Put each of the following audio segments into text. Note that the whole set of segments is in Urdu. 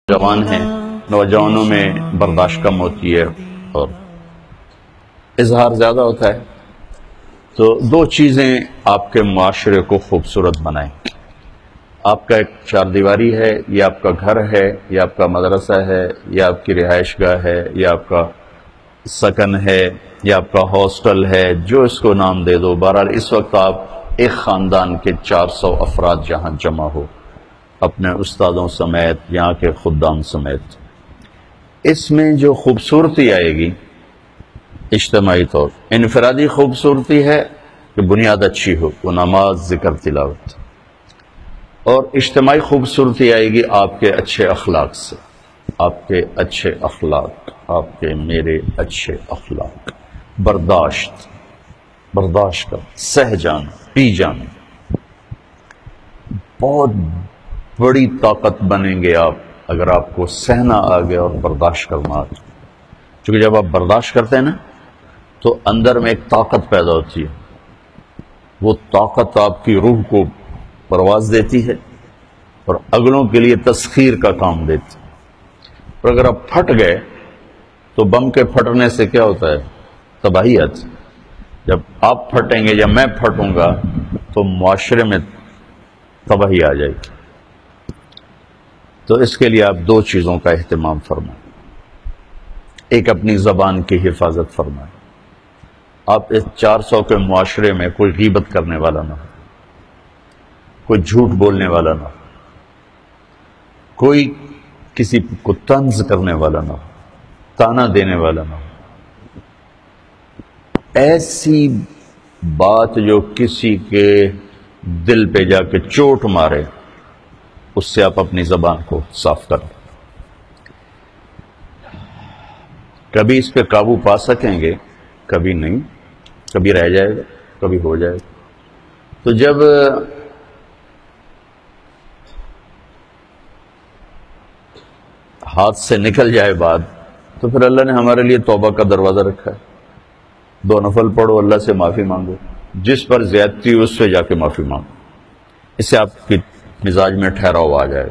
جوان ہیں، نوجوانوں میں برداشت کم ہوتی ہے اور اظہار زیادہ ہوتا ہے، تو دو چیزیں آپ کے معاشرے کو خوبصورت بنائیں۔ آپ کا ایک چار دیواری ہے، یا آپ کا گھر ہے، یا آپ کا مدرسہ ہے، یا آپ کی رہائش گاہ ہے، یا آپ کا سکن ہے، یا آپ کا ہاسٹل ہے، جو اس کو نام دے دو۔ بہرحال اس وقت آپ ایک خاندان کے 400 افراد جہاں جمع ہو، اپنے استادوں سمیت، یہاں کے خدام سمیت، اس میں جو خوبصورتی آئے گی اجتماعی طور، انفرادی خوبصورتی ہے کہ بنیاد اچھی ہو، وہ نماز، ذکر، تلاوت، اور اجتماعی خوبصورتی آئے گی آپ کے اچھے اخلاق سے، آپ کے اچھے اخلاق، آپ کے میرے اچھے اخلاق، برداشت کا، سہ جانا، پی جانا، بہت بڑی طاقت بنیں گے آپ اگر آپ کو سہنا آ گیا اور برداشت کرنا آ گیا۔ کیونکہ جب آپ برداشت کرتے ہیں نا تو اندر میں ایک طاقت پیدا ہوتی ہے، وہ طاقت آپ کی روح کو پرواز دیتی ہے اور اگلوں کے لیے تسخیر کا کام دیتی ہے۔ اور اگر آپ پھٹ گئے تو بم کے پھٹنے سے کیا ہوتا ہے؟ تباہی آتی ہے۔ جب آپ پھٹیں گے یا میں پھٹوں گا تو معاشرے میں تباہی آ جائے گی۔ تو اس کے لیے آپ دو چیزوں کا اہتمام فرمائیں۔ ایک، اپنی زبان کی حفاظت فرمائیں۔ آپ اس 400 کے معاشرے میں کوئی غیبت کرنے والا نہ ہو، کوئی جھوٹ بولنے والا نہ ہو، کوئی کسی کو طنز کرنے والا نہ ہو، تانا دینے والا نہ ہو، ایسی بات جو کسی کے دل پہ جا کے چوٹ مارے، اس سے آپ اپنی زبان کو صاف کریں۔ کبھی اس پہ قابو پا سکیں گے، کبھی نہیں، کبھی رہ جائے گا، کبھی ہو جائے گا۔ تو جب ہاتھ سے نکل جائے بات تو پھر اللہ نے ہمارے لیے توبہ کا دروازہ رکھا ہے۔ 2 نفل پڑھو، اللہ سے معافی مانگو، جس پر زیادتی ہو اس سے جا کے معافی مانگو، اس سے آپ کی مزاج میں ٹھہراؤ آ جائے۔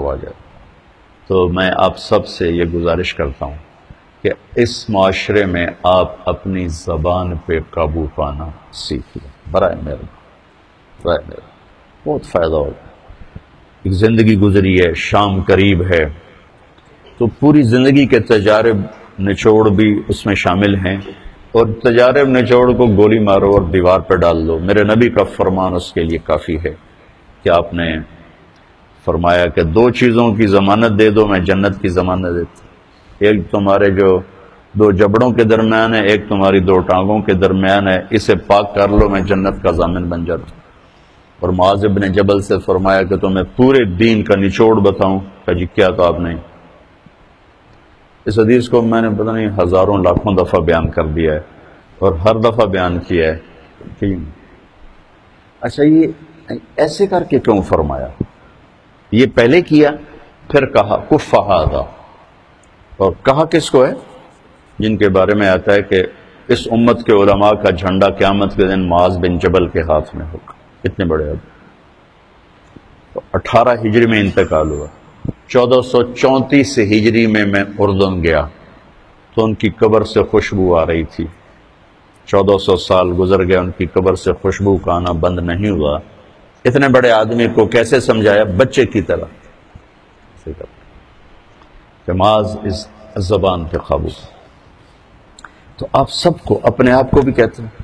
تو میں آپ سب سے یہ گزارش کرتا ہوں کہ اس معاشرے میں آپ اپنی زبان پہ قابو پانا سیکھ لیں، برائے میرے بہت فائدہ ہوگا۔ ایک زندگی گزری ہے، شام قریب ہے، تو پوری زندگی کے تجارب نچوڑ بھی اس میں شامل ہیں، اور تجارب نچوڑ کو گولی مارو اور دیوار پہ ڈال دو۔ میرے نبی کا فرمان اس کے لیے کافی ہے کہ آپ نے فرمایا کہ 2 چیزوں کی ضمانت دے دو، میں جنت کی ضمانت دیتا ہوں۔ ایک تمہارے جو 2 جبڑوں کے درمیان ہے، ایک تمہاری 2 ٹانگوں کے درمیان ہے، اسے پاک کر لو، میں جنت کا ضامن بن جاتا ہوں۔ اور معاذ بن جبل سے فرمایا کہ تمہیں پورے دین کا نچوڑ بتاؤں؟ کہ جی کیا تو آپ نے؟ اس حدیث کو میں نے پتہ نہیں ہزاروں لاکھوں دفعہ بیان کر دیا ہے، اور ہر دفعہ بیان کیا ہے کہ اچھا یہ ایسے کر کے کیوں فرمایا؟ یہ پہلے کیا، پھر کہا کف ھذا، اور کہا کس کو ہے؟ جن کے بارے میں آتا ہے کہ اس امت کے علماء کا جھنڈا قیامت کے دن معاذ بن جبل کے ہاتھ میں ہوگا۔ اتنے بڑے آدمی۔ 18 ہجری میں انتقال ہوا، 1434 ہجری میں اردن گیا تو ان کی قبر سے خوشبو آ رہی تھی۔ 1400 سال گزر گئے، ان کی قبر سے خوشبو کا آنا بند نہیں ہوا۔ اتنے بڑے آدمی کو کیسے سمجھایا؟ بچے کی طرح کہ معاذ اس زبان پہ قابو۔ تو آپ سب کو، اپنے آپ کو بھی کہتے ہیں،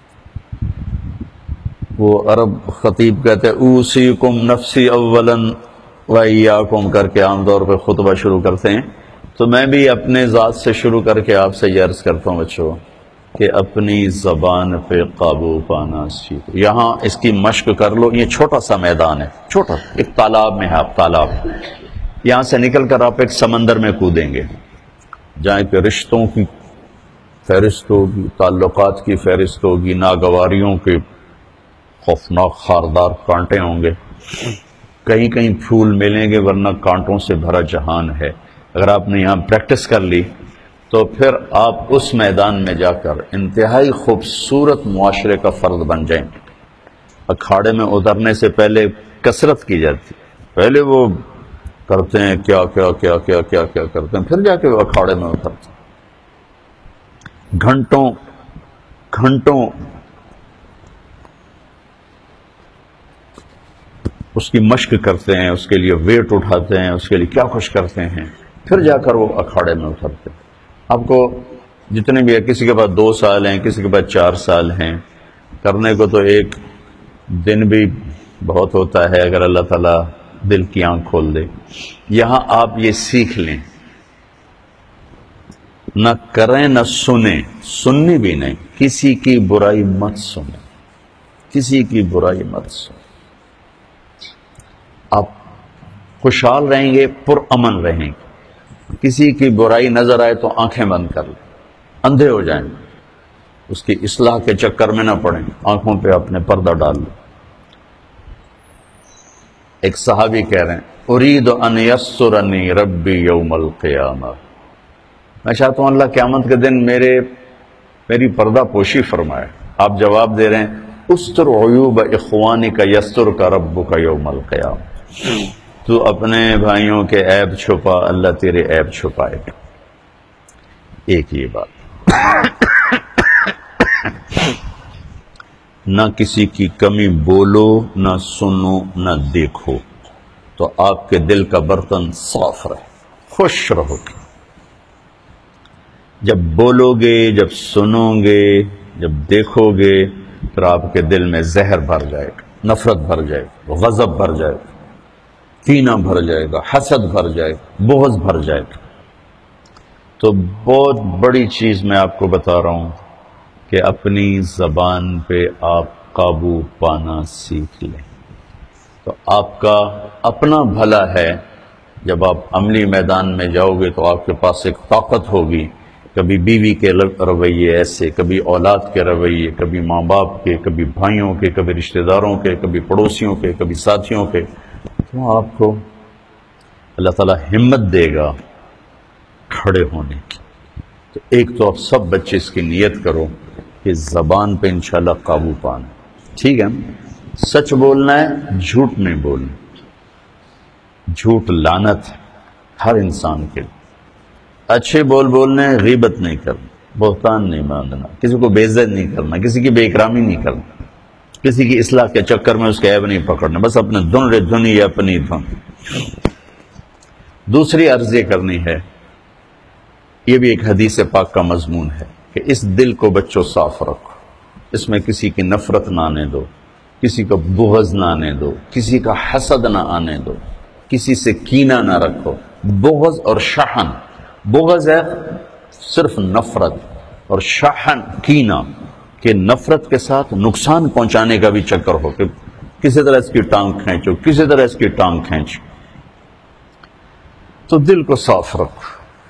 وہ عرب خطیب کہتے ہیں اوصیکم نفسی اولا وایاکم کر کے عام طور پہ خطبہ شروع کرتے ہیں، تو میں بھی اپنے ذات سے شروع کر کے آپ سے یہ عرض کرتا ہوں بچوں کہ اپنی زبان پہ قابو پانا سیکھو۔ یہاں اس کی مشق کر لو۔ یہ چھوٹا سا میدان ہے، چھوٹا، ایک تالاب میں ہے، آپ تالاب، یہاں سے نکل کر آپ ایک سمندر میں کودیں گے جہاں کہ رشتوں کی فہرست ہوگی، تعلقات کی فہرست ہوگی، ناگواریوں کے خوفناک خاردار کانٹے ہوں گے، کہیں کہیں پھول ملیں گے ورنہ کانٹوں سے بھرا جہان ہے۔ اگر آپ نے یہاں پریکٹس کر لی تو پھر آپ اس میدان میں جا کر انتہائی خوبصورت معاشرے کا فرد بن جائیں گے۔ اکھاڑے میں اترنے سے پہلے کثرت کی جاتی، پہلے وہ کرتے ہیں کیا کیا کیا کیا کیا کیا کرتے ہیں، پھر جا کے وہ اکھاڑے میں اترتے ہیں، گھنٹوں گھنٹوں اس کی مشق کرتے ہیں، اس کے لیے ویٹ اٹھاتے ہیں، اس کے لیے کیا کچھ کرتے ہیں، پھر جا کر وہ اکھاڑے میں اترتے ہیں۔ آپ کو جتنے بھی ہے، کسی کے بعد 2 سال ہیں، کسی کے بعد 4 سال ہیں، کرنے کو تو ایک دن بھی بہت ہوتا ہے اگر اللہ تعالیٰ دل کی آنکھ کھول دے۔ یہاں آپ یہ سیکھ لیں، نہ کریں نہ سنیں، سننی بھی نہیں، کسی کی برائی مت سنیں، کسی کی برائی مت سنیں۔ آپ خوشحال رہیں گے، پرامن رہیں گے۔ کسی کی برائی نظر آئے تو آنکھیں بند کر لیں، اندھے ہو جائیں، اس کی اصلاح کے چکر میں نہ پڑیں، آنکھوں پہ اپنے پردہ ڈال لیں۔ ایک صحابی کہہ رہے ہیں، ارید ان یسرنی ربی یوم القیامہ، میں چاہتا ہوں اللہ قیامت کے دن میری پردہ پوشی فرمائے۔ آپ جواب دے رہے ہیں، استر عیوب اخوانک یسترک ربک یوم القیامہ، تو اپنے بھائیوں کے عیب چھپا، اللہ تیرے عیب چھپائے گا۔ ایک یہ بات، نہ کسی کی کمی بولو، نہ سنو، نہ دیکھو، تو آپ کے دل کا برتن صاف رہے، خوش رہو گے۔ جب بولو گے، جب سنو گے، جب دیکھو گے، پھر آپ کے دل میں زہر بھر جائے گا، نفرت بھر جائے گا، غضب بھر جائے گا، کینہ بھر جائے گا، حسد بھر جائے گا، بغض بھر جائے گا۔ تو بہت بڑی چیز میں آپ کو بتا رہا ہوں کہ اپنی زبان پہ آپ قابو پانا سیکھ لیں، تو آپ کا اپنا بھلا ہے۔ جب آپ عملی میدان میں جاؤ گے تو آپ کے پاس ایک طاقت ہوگی، کبھی بیوی کے رویے ایسے، کبھی اولاد کے رویے، کبھی ماں باپ کے، کبھی بھائیوں کے، کبھی رشتہ داروں کے، کبھی پڑوسیوں کے، کبھی ساتھیوں کے، تو آپ کو اللہ تعالیٰ ہمت دے گا کھڑے ہونے کی۔ تو ایک تو آپ سب بچے اس کی نیت کرو کہ زبان پہ انشاءاللہ قابو پانا، ٹھیک ہے؟ سچ بولنا ہے، جھوٹ نہیں بولنا۔ جھوٹ لعنت ہے ہر انسان کے لیے۔ اچھے بولنے، غیبت نہیں کرنا، بہتان نہیں باندھنا، کسی کو بے عزت نہیں کرنا، کسی کی بے اکرامی نہیں کرنا، کسی کی اصلاح کے چکر میں اس کے عیب نہیں پکڑنا، بس اپنے دھن یا اپنی دھن۔ دوسری عرض یہ کرنی ہے، یہ بھی ایک حدیث پاک کا مضمون ہے کہ اس دل کو بچوں صاف رکھو، اس میں کسی کی نفرت نہ آنے دو، کسی کا بغض نہ آنے دو، کسی کا حسد نہ آنے دو، کسی سے کینہ نہ رکھو۔ بغض اور شحن، بغض ہے صرف نفرت، اور شحن کینہ کہ نفرت کے ساتھ نقصان پہنچانے کا بھی چکر ہو کہ کسی طرح اس کی ٹانگ کھینچو، کسی طرح اس کی ٹانگ کھینچو۔ تو دل کو صاف رکھو،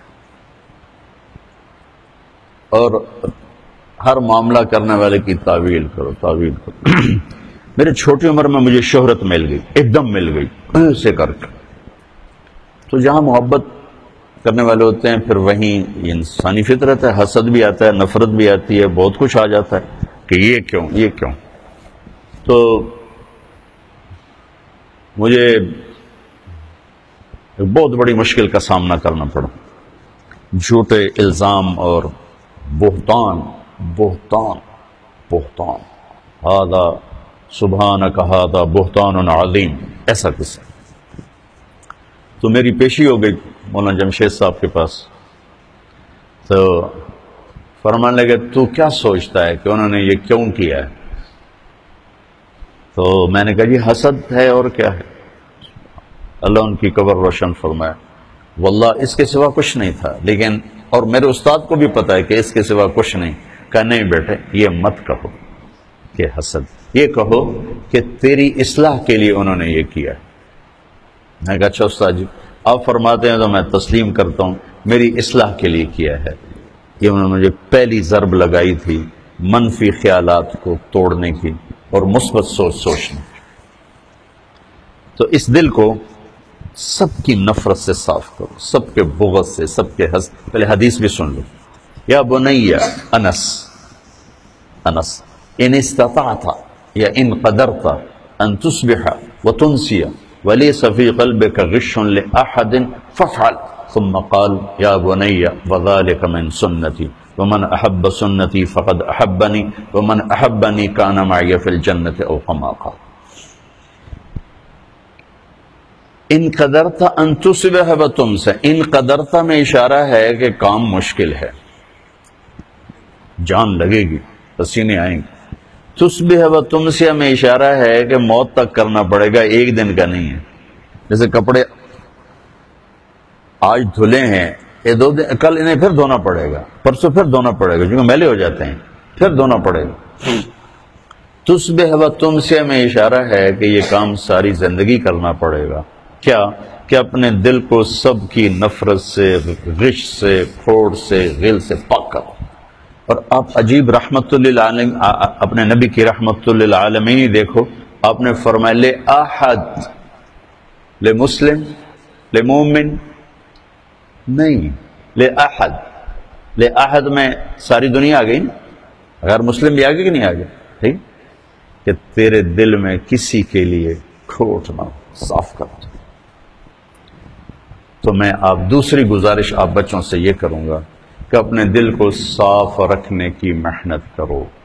اور ہر معاملہ کرنے والے کی تعویل کرو، تعویل کرو۔ میرے چھوٹی عمر میں مجھے شہرت مل گئی، ایک دم مل گئی ایسے کر کے۔ تو جہاں محبت کرنے والے ہوتے ہیں پھر وہیں یہ انسانی فطرت ہے، حسد بھی آتا ہے، نفرت بھی آتی ہے، بہت کچھ آ جاتا ہے کہ یہ کیوں، یہ کیوں۔ تو مجھے ایک بہت بڑی مشکل کا سامنا کرنا پڑا، جھوٹے الزام اور بہتان ہذا سبحانک ھذا بہتان عظیم، ایسا قصہ۔ تو میری پیشی ہو گئی مولانا جمشید صاحب کے پاس، تو فرمانے لگے تو کیا سوچتا ہے کہ انہوں نے یہ کیوں کیا ہے؟ تو میں نے کہا جی حسد ہے اور کیا ہے۔ اللہ ان کی قبر روشن فرمائے، واللہ اس کے سوا کچھ نہیں تھا، لیکن اور میرے استاد کو بھی پتا ہے کہ اس کے سوا کچھ نہیں۔ کہا نہیں بیٹے، یہ مت کہو کہ حسد، یہ کہو کہ تیری اصلاح کے لیے انہوں نے یہ کیا۔ میں کہا اچھا استاد جی آپ فرماتے ہیں تو میں تسلیم کرتا ہوں، میری اصلاح کے لیے کیا ہے۔ یہ انہوں نے مجھے پہلی ضرب لگائی تھی منفی خیالات کو توڑنے کی اور مثبت سوچنے کی۔ تو اس دل کو سب کی نفرت سے صاف کرو، سب کے بغض سے، سب کے حسد۔ پہلے حدیث بھی سن لو، یا بنی انس ان استطعت یا ان قدرت ان تصبح وتنسی وَلَيْسَ فِي قَلْبِكَ غِشٌّ لِأَحَدٍ فَافْعَلْ ثُمَّ قَالَ يَا بُنَيَّ وَذَلِكَ مِنْ سُنَّتِي وَمَنْ أَحَبَّ سُنَّتِي فَقَدْ أَحَبَّنِي وَمَنْ أَحَبَّنِي كَانَ مَعِيَ فِي الْجَنَّةِ أَوْ كَمَا قَالَ۔ ان قدرتا ان تصبح و تم سے، ان قدرتا میں اشارہ ہے کہ کام مشکل ہے، جان لگے گی، پسینے آئیں گے۔ تصبح و تم سے میں اشارہ ہے کہ موت تک کرنا پڑے گا، ایک دن کا نہیں ہے۔ جیسے کپڑے آج دھلے ہیں، یہ 2 دن، کل انہیں پھر دھونا پڑے گا، پرسوں پھر دھونا پڑے گا، کیونکہ میلے ہو جاتے ہیں، پھر دھونا پڑے گا۔ تصبح و تم سے میں اشارہ ہے کہ یہ کام ساری زندگی کرنا پڑے گا۔ کیا کہ اپنے دل کو سب کی نفرت سے، غش سے، پھوڑ سے، غل سے پاک کرو۔ اور آپ عجیب رحمت للعالمین، اپنے نبی کی رحمت للعالمین ہی دیکھو، آپ نے فرمایا لے احد، لے مسلم، لے مومن نہیں، لے احد۔ لے احد میں ساری دنیا آ گئی نا، غیر مسلم بھی آگے کہ نہیں آگے؟ ٹھیک کہ تیرے دل میں کسی کے لیے کھوٹ نہ ہو، صاف کر دو۔ تو میں آپ دوسری گزارش آپ بچوں سے یہ کروں گا کہ اپنے دل کو صاف رکھنے کی محنت کرو۔